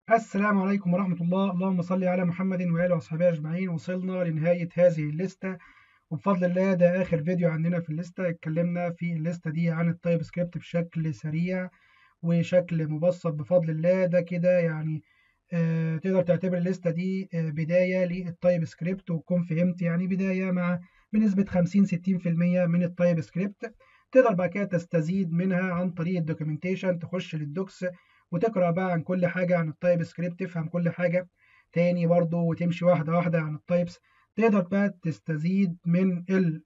السلام عليكم ورحمة الله. اللهم صل على محمد وآله وصحبه أجمعين. وصلنا لنهاية هذه الليستة، وبفضل الله ده آخر فيديو عندنا في الليستة. اتكلمنا في الليستة دي عن التايب سكريبت بشكل سريع وشكل مبسط بفضل الله. ده كده يعني تقدر تعتبر الليستة دي بداية للتايب سكريبت، وتكون فهمت يعني بداية مع بنسبة 50-60% من التايب سكريبت. تقدر بعد كده تستزيد منها عن طريق الدوكيومنتيشن، تخش للدوكس وتقرأ بقى عن كل حاجة عن التايب سكريبت، تفهم كل حاجة تاني برضو وتمشي واحدة واحدة عن التايبس. تقدر بقى تستزيد من ال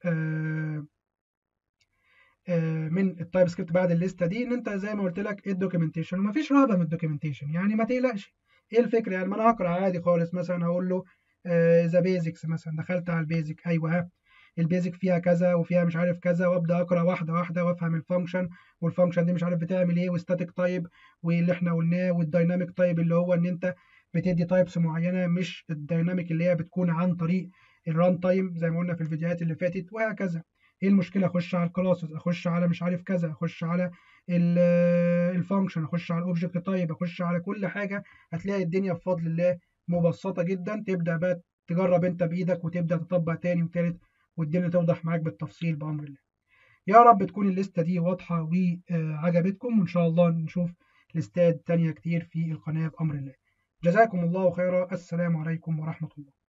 من التايب سكريبت بعد الليسته دي، ان انت زي ما قلت لك الدوكيومنتيشن، ومفيش رهبه من الدوكيومنتيشن، يعني ما تقلقش. ايه الفكره؟ يعني ما انا هقرا عادي خالص، مثلا هقول له ذا بيزكس مثلا، دخلت على البيزك، ايوه ها البيزك فيها كذا وفيها مش عارف كذا، وابدا اقرا واحده واحده وافهم الفانكشن، والفانكشن دي مش عارف بتعمل ايه، وستاتيك تايب واللي احنا قلناه، والدايناميك تايب اللي هو ان انت بتدي تايبس معينه، مش الدايناميك اللي هي بتكون عن طريق الران تايم زي ما قلنا في الفيديوهات اللي فاتت، وهكذا. ايه المشكله؟ اخش على الكلاسز، اخش على مش عارف كذا، اخش على الفانكشن، اخش على الاوبجكت تايب، اخش على كل حاجه. هتلاقي الدنيا بفضل الله مبسطه جدا. تبدا بقى تجرب انت بايدك، وتبدا تطبق تاني وتالت، والدنيا توضح معاك بالتفصيل بامر الله. يا رب تكون الليسته دي واضحه وعجبتكم، وان شاء الله نشوف ليستات تانية كتير في القناه بامر الله. جزاكم الله خيرا. السلام عليكم ورحمه الله.